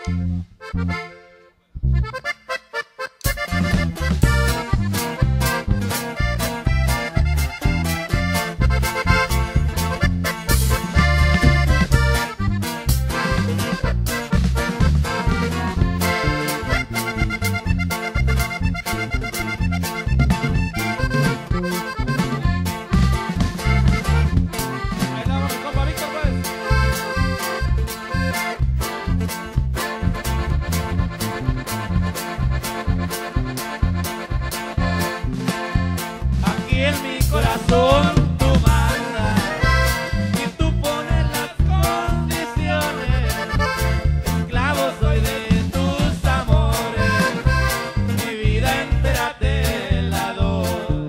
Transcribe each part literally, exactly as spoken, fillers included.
En mi corazón tú mandas y tú pones las condiciones. Esclavo soy de tus amores, mi vida entera te la doy.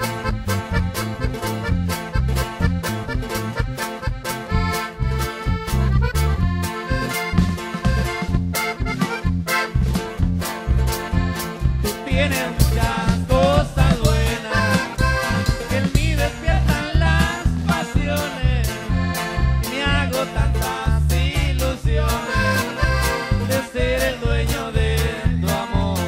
Tú tienes muchas cosas buenas, tantas ilusiones de ser el dueño de tu amor.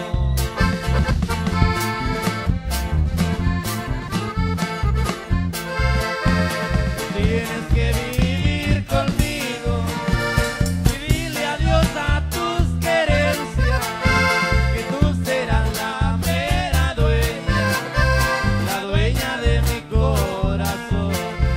Tienes que vivir conmigo y dile adiós a tus querencias, que tú serás la mera dueña, la dueña de mi corazón.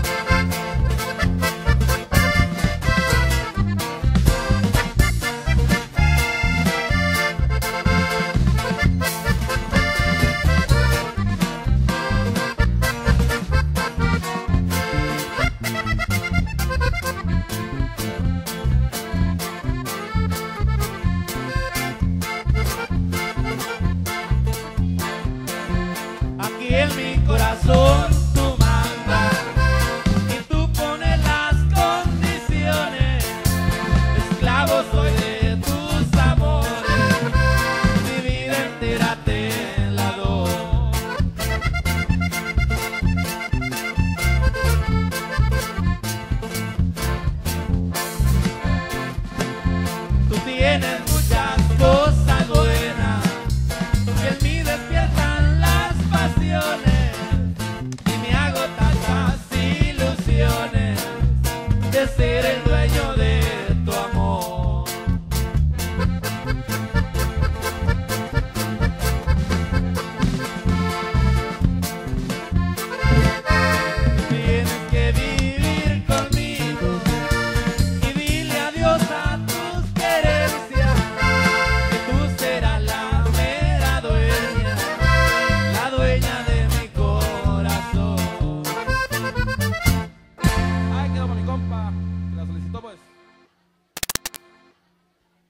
Aquí en mi corazón tú mandas y tú pones las condiciones. Esclavo soy de tus amores, mi vida entera te la doy. Tú tienes muchas cosas buenas que en mí despiertan las pasiones y me hago tantas ilusiones de ser el dueño de tu amor. Tienes que vivir conmigo y dile adiós a tus querencias, que tú serás la mera dueña, la dueña de mi corazón. Ay, quedó para mi compa, que la solicitó pues.